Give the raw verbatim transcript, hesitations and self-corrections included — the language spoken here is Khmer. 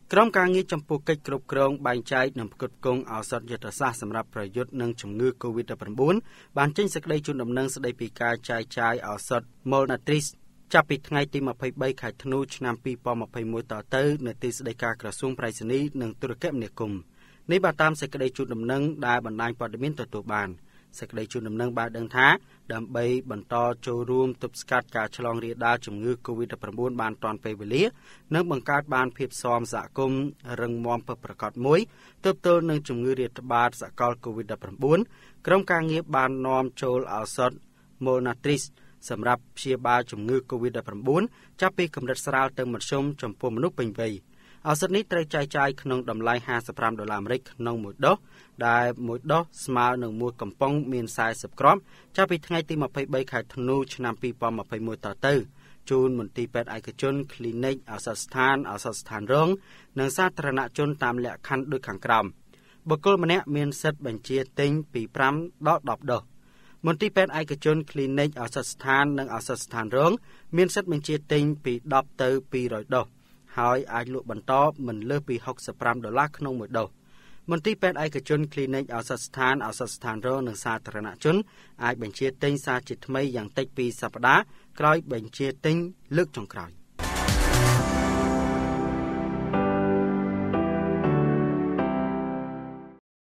ក្រុមការងារចំពោះកិច្ចគ្រប់គ្រងបែងចែកនិងផ្គត់ផ្គង់ឱសថយុទ្ធសាស្ត្រសម្រាប់ប្រយុទ្ធនឹងជំងឺ កូវីដ ដប់ប្រាំ៩ បានចេញសេចក្តីជូនដំណឹងស្តីពីការចែកចាយឱសថ Molnupiravir ចាប់ពីថ្ងៃទីម្ភៃបីខែធ្នូឆ្នាំពីរពាន់ម្ភៃមួយតទៅនៅទីស្តីការក្រសួងប្រៃសណីយ៍និងទូរគមនាគមន៍នេះបានតាមសេចក្តីជូនដំណឹងដែលបណ្ដាញព័ត៌មានទទួលបានសេចក្តីជូនដំណឹងបានដឹងថាដើម្បីបន្តចូលរួមទប់ស្កាត់ការឆ្លងរាលដាលជំងឺ កូវីដ ដប់ប្រាំ៩ បានទាន់ពេលវេលានិងបង្កើតបានភាពស៊ាំសហគមន៍រឹងមាំពិតប្រាកដមួយទប់ទល់នឹងជំងឺរាតត្បាតសកល កូវីដ ដប់ប្រាំ៩ ក្រុមការងារបាននាំចូលឱសថ Molnupiravir សម្រាប់ព្យាបាលជំងឺ កូវីដ ដប់ប្រាំ៩ ចាប់ពីកម្រិតស្រាលទៅមធ្យមចំពោះមនុស្សពេញវ័យឱសថនេះត្រូវចែកចាយក្នុងតម្លៃห้าสิบห้าដុល្លារអាមេរិកក្នុងមួយដុសដែលមួយដុសស្មើនឹងមួយកំប៉ុងមានสี่สิบគ្រាប់ចាប់ពីថ្ងៃទីម្ភៃបីខែធ្នូឆ្នាំពីរពាន់ម្ភៃមួយតទៅជូនមន្ទីរពេទ្យឯកជន clinic ឱសថស្ថានឱសថស្ថានរងនិងសាធារណជនតាមលក្ខខណ្ឌដូចខាងក្រោមបុគ្គលម្នាក់មានសិទ្ធិបញ្ជាទិញពីห้าដល់ដប់ដុសមន្ទីរពេទ្យឯកជន clinic ឱសថស្ថាននិងឱសថស្ថានរងមានសិទ្ធិបញ្ជាទិញពីដប់ទៅពីររយដុសហើយអាចលក់បន្តមិនលើសពីหกสิบห้าដុល្លារក្នុងមួយដុសមន្ទីរពេទ្យឯកជន clinic ឱសថស្ថានឱសថស្ថានរងនិងសាធារណជនអាចបញ្ជាទិញសារជាថ្មីយ៉ាងតិចពីរសប្តាហ៍ក្រោយបញ្ជាទិញលើកចុងក្រោយ